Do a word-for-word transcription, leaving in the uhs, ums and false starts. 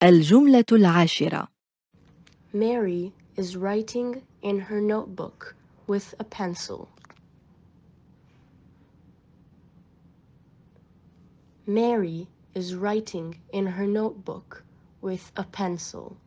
الجملة العاشرة. Mary is writing in her notebook with a pencil. Mary is writing in her notebook with a pencil.